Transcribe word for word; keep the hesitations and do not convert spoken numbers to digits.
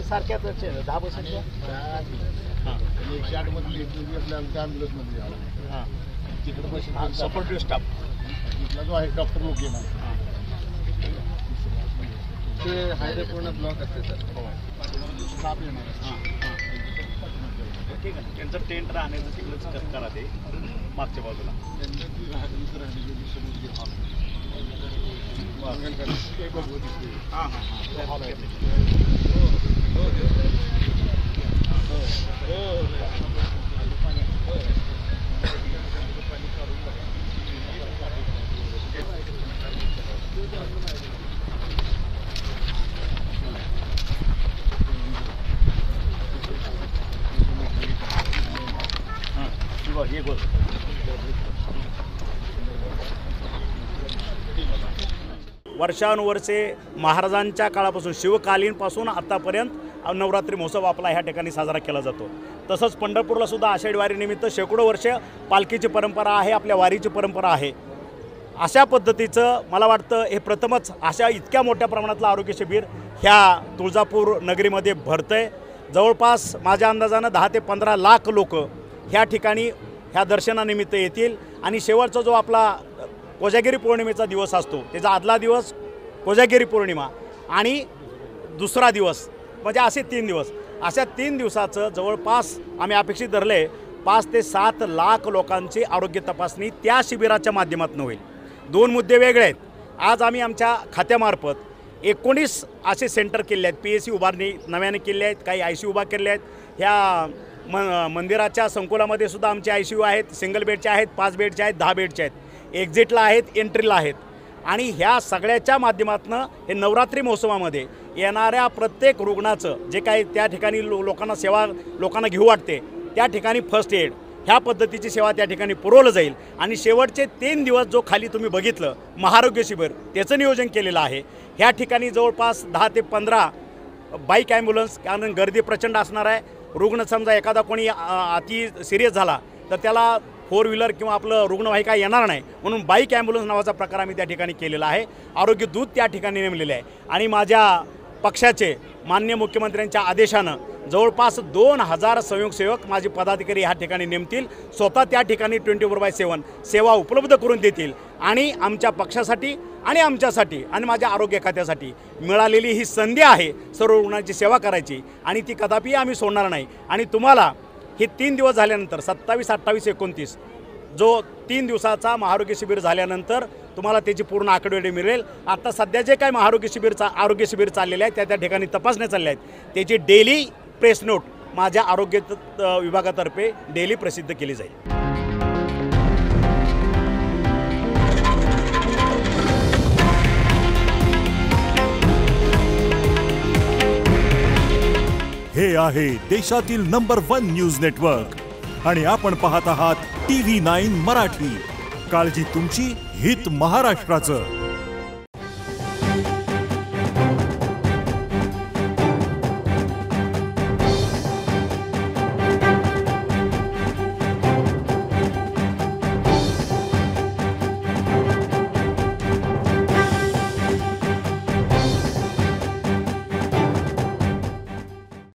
सारख्याच दहा बसांच्या एकशे आठ मधली आपल्या ॲम्ब्युलन्स मध्ये हां तिकडे बस सपोर्टिव्ह स्टाफ इथला जो आहे डॉक्टर लोक येणार ते हायवे पूर्ण ब्लॉक असते सर स्टाफ येणार ठीक आहे त्यांचं टेंट राहण्याचं तिकडेच करा ते मागच्या बाजूला हां हां ये बोल वर्षानुवर्षे महाराजांच्या काळापासून शिवकालीनपासून आतापर्यंत नवरात्री महोत्सव आपला ह्या ठिकाणी साजरा केला जातो। तसंच पंढरपूरला सुद्धा आषाढी वारीनिमित्त शेकडो वर्ष पालखीची परंपरा आहे, आपल्या वारीची परंपरा आहे। अशा पद्धतीचं मला वाटतं हे प्रथमच अशा इतक्या मोठ्या प्रमाणातलं आरोग्य शिबिर ह्या तुळजापूर नगरीमध्ये भरतंय। जवळपास माझ्या अंदाजानं दहा ते पंधरा लाख लोक ह्या ठिकाणी ह्या दर्शनानिमित्त येतील आणि शेवटचा जो आपला कोजागिरी पौर्णिमेचा दिवस असतो त्याचा आदला दिवस कोजागिरी पौर्णिमा आणि दुसरा दिवस म्हणजे असे तीन दिवस अशा तीन दिवसाचं जवळपास आम्ही अपेक्षित धरले पाच ते सात लाख लोकांची आरोग्य तपासणी त्या शिबिराच्या माध्यमातून होईल। दोन मुद्दे वेगळे आहेत। आज आम्ही आमच्या खात्यामार्फत एकोणीस असे सेंटर केले आहेत, पी एस सी उभारणी नव्याने केले आहेत, काही आय सी यू उभा केले आहेत। ह्या म मंदिराच्या संकुलामध्ये सुद्धा आमचे आय सी यू आहेत, सिंगल बेडचे आहेत, पाच बेडचे आहेत, दहा बेडचे आहेत, एक्झिटला आहेत, एंट्रीला आहेत आणि ह्या सगळ्याच्या माध्यमातून हे नवरात्री महोत्सवामध्ये येणाऱ्या प्रत्येक रुग्णाचं जे काही त्या ठिकाणी लो लोकांना सेवा लोकांना घेऊ वाटते त्या ठिकाणी फर्स्ट एड ह्या पद्धतीची सेवा त्या ठिकाणी पुरवलं जाईल आणि शेवटचे तीन दिवस जो खाली तुम्ही बघितलं महारोग्य शिबिर त्याचं नियोजन केलेलं आहे। ह्या ठिकाणी जवळपास दहा ते पंधरा बाईक ॲम्ब्युलन्स, कारण गर्दी प्रचंड असणार आहे। रुग्ण समजा एखादा कोणी अति सिरियस झाला तर त्याला फोर व्हीलर किंवा आपलं रुग्णवाहिका येणार नाही, म्हणून बाईक ॲम्ब्युलन्स नावाचा प्रकार आम्ही त्या ठिकाणी केलेला आहे। आरोग्य दूत त्या ठिकाणी नेमलेले आहे आणि माझ्या पक्षाचे माननीय मुख्यमंत्र्यांच्या आदेशानं जवळपास दोन हजार स्वयंसेवक माझे पदाधिकारी ह्या ठिकाणी नेमतील, स्वतः त्या ठिकाणी ट्वेंटी फोर बाय सेवन सेवा उपलब्ध करून देतील आणि आमच्या पक्षासाठी आणि आमच्यासाठी आणि माझ्या आरोग्य खात्यासाठी मिळालेली ही संधी आहे सर्व रुग्णांची सेवा करायची आणि ती कदापि आम्ही सोडणार नाही। आणि तुम्हाला हे तीन दिवस झाल्यानंतर सत्तावीस अठ्ठावीस एकोणतीस जो तीन दिवसाचा महारोग्य शिबिर झाल्यानंतर तुम्हाला त्याची पूर्ण आकडेवारी मिळेल। आता सध्या जे काही महारोग्य शिबिरचा आरोग्य शिबिर चाललेले आहे त्या त्या ठिकाणी तपासण्या चालल्या आहेत त्याची डेली प्रेस नोट माझ्या आरोग्य विभागातर्फे डेली प्रसिद्ध केली जाईल। हे आहे देशातील नंबर वन न्यूज नेटवर्क आणि आपण पाहत आहात टी व्ही नाईन मराठी। काळजी तुमची, हित महाराष्ट्राचं।